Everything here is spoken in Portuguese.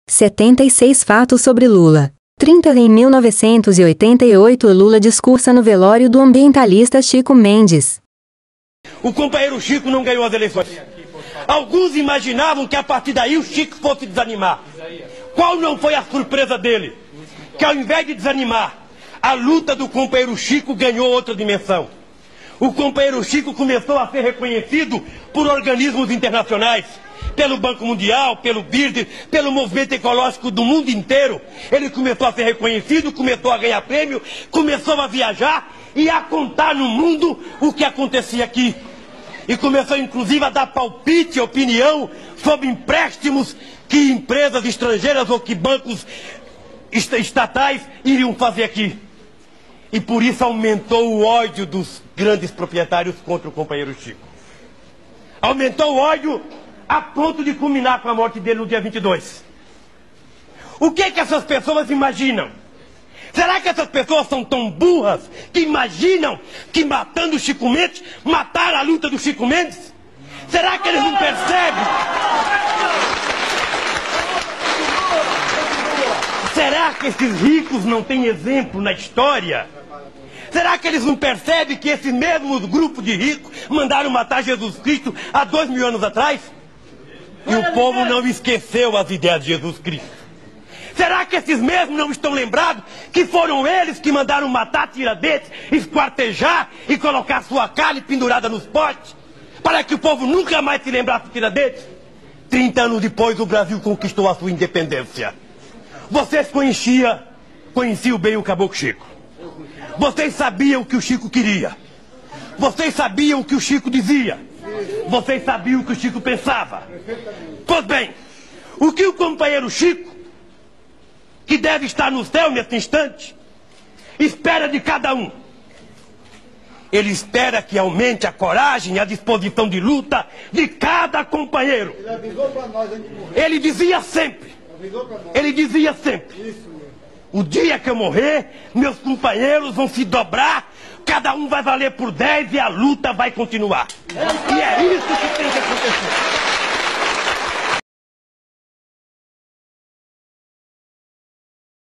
76 fatos sobre Lula. 30 Em 1988, Lula discursa no velório do ambientalista Chico Mendes. O companheiro Chico não ganhou as eleições. Alguns imaginavam que a partir daí o Chico fosse desanimar. Qual não foi a surpresa dele? Que ao invés de desanimar, a luta do companheiro Chico ganhou outra dimensão. O companheiro Chico começou a ser reconhecido por organismos internacionais, pelo Banco Mundial, pelo BIRD, pelo movimento ecológico do mundo inteiro. Ele começou a ser reconhecido, começou a ganhar prêmio, começou a viajar e a contar no mundo o que acontecia aqui. E começou inclusive a dar palpite, opinião sobre empréstimos que empresas estrangeiras ou que bancos estatais iriam fazer aqui. E por isso aumentou o ódio dos grandes proprietários contra o companheiro Chico. Aumentou o ódio a ponto de culminar com a morte dele no dia 22. O que essas pessoas imaginam? Será que essas pessoas são tão burras que imaginam que matando o Chico Mendes, mataram a luta do Chico Mendes? Será que eles não percebem? Será que esses ricos não têm exemplo na história? Será que eles não percebem que esses mesmos grupos de ricos mandaram matar Jesus Cristo há 2000 anos atrás? E o povo não esqueceu as ideias de Jesus Cristo. Será que esses mesmos não estão lembrados que foram eles que mandaram matar Tiradentes, esquartejar e colocar sua carne pendurada nos postes? Para que o povo nunca mais se lembrasse de Tiradentes? 30 anos depois o Brasil conquistou a sua independência. Vocês conheciam bem o Caboclo Chico. Vocês sabiam o que o Chico queria. Vocês sabiam o que o Chico dizia. Vocês sabiam o que o Chico pensava. Pois bem, o que o companheiro Chico, que deve estar no céu nesse instante, espera de cada um? Ele espera que aumente a coragem e a disposição de luta de cada companheiro. Ele avisou para nós antes de morrer. Ele dizia sempre. Ele dizia sempre: o dia que eu morrer, meus companheiros vão se dobrar, cada um vai valer por 10 e a luta vai continuar. E é isso que tem que acontecer.